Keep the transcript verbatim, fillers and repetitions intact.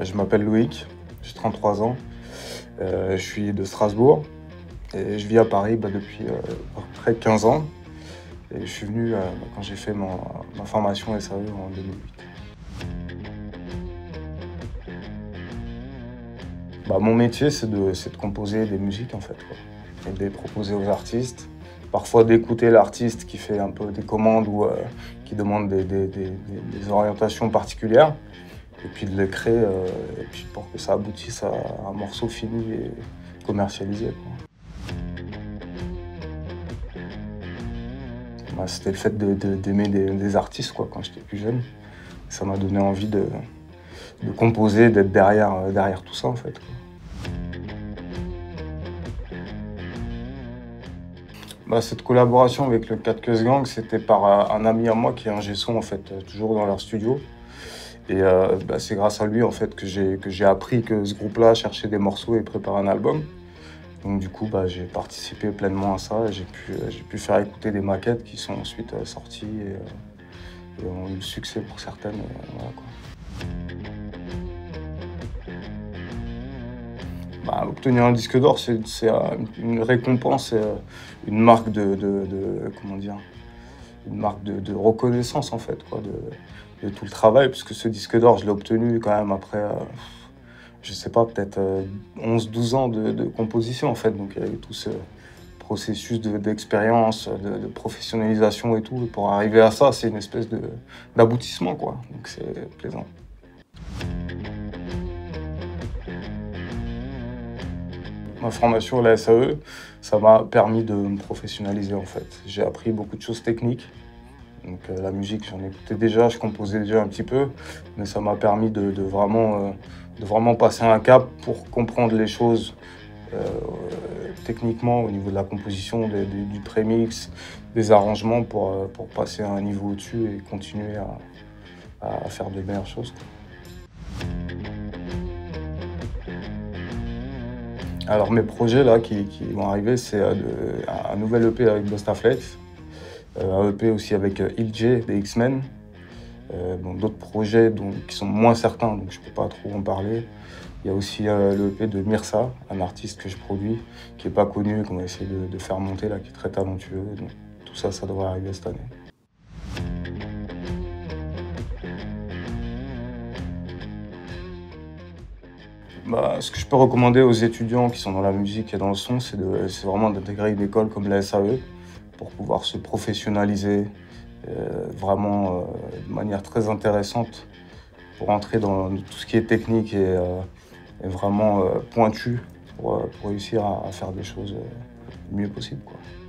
Euh, je m'appelle Loïc, j'ai trente-trois ans, euh, je suis de Strasbourg et je vis à Paris bah, depuis euh, à peu près quinze ans. Et je suis venu euh, bah, quand j'ai fait mon, ma formation S A E en deux mille huit. Bah, mon métier, c'est de, c'est de composer des musiques en fait, quoi, et de les proposer aux artistes. Parfois d'écouter l'artiste qui fait un peu des commandes ou euh, qui demande des, des, des, des orientations particulières. Et puis de les créer euh, et puis pour que ça aboutisse à un morceau fini et commercialisé, quoi. Bah, c'était le fait de, de, d'aimer des, des artistes quoi, quand j'étais plus jeune. Ça m'a donné envie de, de composer, d'être derrière, derrière tout ça en fait, quoi. Bah, cette collaboration avec le quatre Queues Gang, c'était par un ami à moi qui est ingé son en fait, toujours dans leur studio. Et euh, bah, c'est grâce à lui en fait que j'ai que j'ai appris que ce groupe-là cherchait des morceaux et préparait un album. Donc du coup, bah, j'ai participé pleinement à ça. J'ai pu euh, j'ai pu faire écouter des maquettes qui sont ensuite euh, sorties et, euh, et ont eu le succès pour certaines. Et, voilà, quoi. Bah, obtenir un disque d'or, c'est c'est, euh, une récompense, euh, une marque de, de, de comment dire, une marque de, de reconnaissance en fait, quoi, de, de tout le travail, puisque ce disque d'or, je l'ai obtenu quand même après, euh, je sais pas, peut-être euh, onze douze ans de, de composition en fait. Donc il y a eu tout ce processus de, d'expérience, de, de professionnalisation et tout. Et pour arriver à ça, c'est une espèce de, d'aboutissement, quoi. Donc c'est plaisant. Ma formation à la S A E, ça m'a permis de me professionnaliser en fait. J'ai appris beaucoup de choses techniques. Donc euh, la musique, j'en écoutais déjà, je composais déjà un petit peu, mais ça m'a permis de, de, vraiment, euh, de vraiment passer un cap pour comprendre les choses euh, techniquement au niveau de la composition, de, de, du prémix, des arrangements pour, euh, pour passer à un niveau au-dessus et continuer à, à faire de meilleures choses, quoi. Alors mes projets là qui, qui vont arriver, c'est euh, de- un nouvel E P avec Bustaflex, euh, un E P aussi avec euh, Ilje des X-Men, euh, bon, d'autres projets donc, qui sont moins certains, donc je peux pas trop en parler. Il y a aussi euh, le E P de Myrsa, un artiste que je produis, qui est pas connu, qu'on va essayer de, de faire monter là, qui est très talentueux. Donc tout ça, ça devrait arriver cette année. Bah, ce que je peux recommander aux étudiants qui sont dans la musique et dans le son, c'est de, c'est vraiment d'intégrer une école comme la S A E pour pouvoir se professionnaliser euh, vraiment euh, de manière très intéressante pour entrer dans tout ce qui est technique et, euh, et vraiment euh, pointu pour, euh, pour réussir à, à faire des choses euh, le mieux possible, quoi.